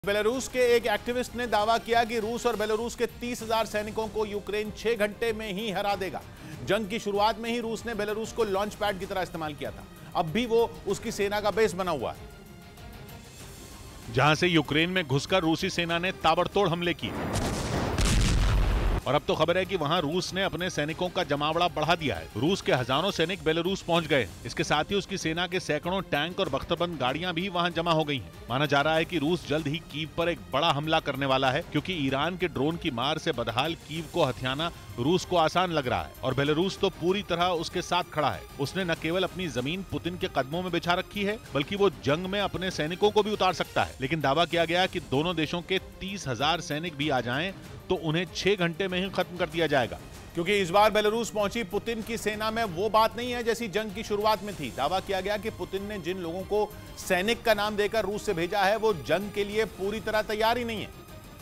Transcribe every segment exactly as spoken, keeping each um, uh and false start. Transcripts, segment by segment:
Belarus के एक activist ने दावा किया कि रूस और बेलारूस के तीस हजार सैनिकों को यूक्रेन छह घंटे में ही हरा देगा। जंग की शुरुआत में ही रूस ने बेलारूस को लॉन्च पैड की तरह इस्तेमाल किया था। अब भी वो उसकी सेना का बेस बना हुआ है, जहां से यूक्रेन में घुसकर रूसी सेना ने ताबड़तोड़ हमले किए। और अब तो खबर है कि वहां रूस ने अपने सैनिकों का जमावड़ा बढ़ा दिया है। रूस के हजारों सैनिक बेलारूस पहुंच गए। इसके साथ ही उसकी सेना के सैकड़ों टैंक और बख्तरबंद गाड़ियां भी वहां जमा हो गई हैं। माना जा रहा है कि रूस जल्द ही कीव पर एक बड़ा हमला करने वाला है, क्योंकि ईरान के ड्रोन की मार से बदहाल कीव को हथियाना रूस को आसान लग रहा है। और बेलारूस तो पूरी तरह उसके साथ खड़ा है। उसने न केवल अपनी जमीन पुतिन के कदमों में बिछा रखी है, बल्कि वो जंग में अपने सैनिकों को भी उतार सकता है। लेकिन दावा किया गया कि दोनों देशों के तीस हजार सैनिक भी आ जाएं तो उन्हें छह घंटे में ही खत्म कर दिया जाएगा। क्योंकि इस बार बेलारूस पहुंची पुतिन की सेना में वो बात नहीं है जैसी जंग की शुरुआत में थी। दावा किया गया कि पुतिन ने जिन लोगों को सैनिक का नाम देकर रूस से भेजा है वो जंग के लिए पूरी तरह तैयार ही नहीं है,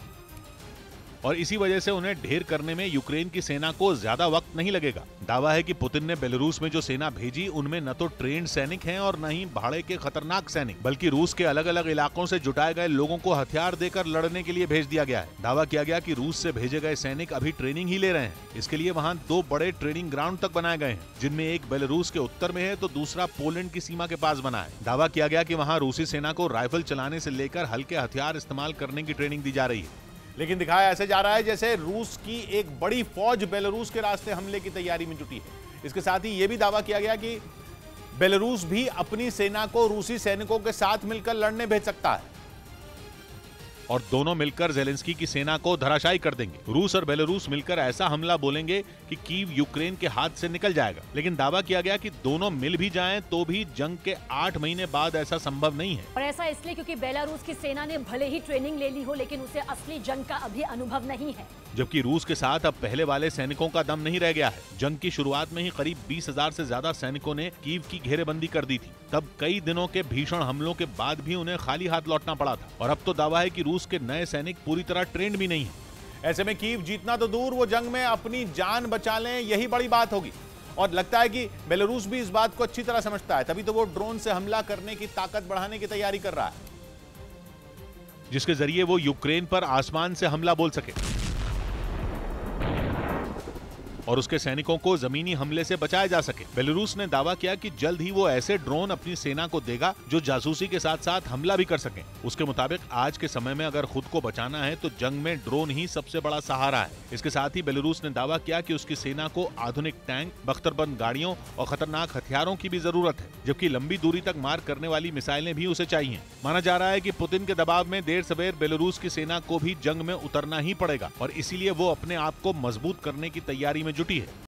और इसी वजह से उन्हें ढेर करने में यूक्रेन की सेना को ज्यादा वक्त नहीं लगेगा। दावा है कि पुतिन ने बेलारूस में जो सेना भेजी उनमें न तो ट्रेंड सैनिक हैं और न ही भाड़े के खतरनाक सैनिक, बल्कि रूस के अलग अलग इलाकों से जुटाए गए लोगों को हथियार देकर लड़ने के लिए भेज दिया गया है। दावा किया गया कि रूस से भेजे गए सैनिक अभी ट्रेनिंग ही ले रहे हैं। इसके लिए वहाँ दो बड़े ट्रेनिंग ग्राउंड तक बनाए गए हैं, जिनमें एक बेलारूस के उत्तर में है तो दूसरा पोलैंड की सीमा के पास बना है। दावा किया गया कि वहाँ रूसी सेना को राइफल चलाने से लेकर हल्के हथियार इस्तेमाल करने की ट्रेनिंग दी जा रही है। लेकिन दिखाया ऐसे जा रहा है जैसे रूस की एक बड़ी फौज बेलारूस के रास्ते हमले की तैयारी में जुटी है। इसके साथ ही यह भी दावा किया गया कि बेलारूस भी अपनी सेना को रूसी सैनिकों के साथ मिलकर लड़ने भेज सकता है और दोनों मिलकर ज़ेलेंस्की की सेना को धराशायी कर देंगे। रूस और बेलारूस मिलकर ऐसा हमला बोलेंगे कि कीव यूक्रेन के हाथ से निकल जाएगा। लेकिन दावा किया गया कि दोनों मिल भी जाएं तो भी जंग के आठ महीने बाद ऐसा संभव नहीं है। और ऐसा इसलिए क्योंकि बेलारूस की सेना ने भले ही ट्रेनिंग ले ली हो, लेकिन उसे असली जंग का अभी अनुभव नहीं है। जबकि रूस के साथ अब पहले वाले सैनिकों का दम नहीं रह गया है। जंग की शुरुआत में ही करीब बीस हजार से ज्यादा सैनिकों ने कीव की घेरेबंदी कर दी थी। तब कई दिनों के भीषण हमलों के बाद भी उन्हें खाली हाथ लौटना पड़ा था। और अब तो दावा है कि रूस के नए सैनिक पूरी तरह ट्रेंड भी नहीं है। ऐसे में कीव जीतना तो दूर, वो जंग में अपनी जान बचा लें, यही बड़ी बात होगी। और लगता है कि बेलारूस भी इस बात को अच्छी तरह समझता है, तभी तो वो ड्रोन से हमला करने की ताकत बढ़ाने की तैयारी कर रहा है, जिसके जरिए वो यूक्रेन पर आसमान से हमला बोल सके और उसके सैनिकों को जमीनी हमले से बचाया जा सके। बेलारूस ने दावा किया कि जल्द ही वो ऐसे ड्रोन अपनी सेना को देगा जो जासूसी के साथ साथ हमला भी कर सकें। उसके मुताबिक आज के समय में अगर खुद को बचाना है तो जंग में ड्रोन ही सबसे बड़ा सहारा है। इसके साथ ही बेलारूस ने दावा किया कि उसकी सेना को आधुनिक टैंक, बख्तरबंद गाड़ियों और खतरनाक हथियारों की भी जरूरत है, जबकि लंबी दूरी तक मार करने वाली मिसाइलें भी उसे चाहिए। माना जा रहा है कि पुतिन के दबाव में देर सवेर बेलारूस की सेना को भी जंग में उतरना ही पड़ेगा और इसीलिए वो अपने आप को मजबूत करने की तैयारी में जुटी है।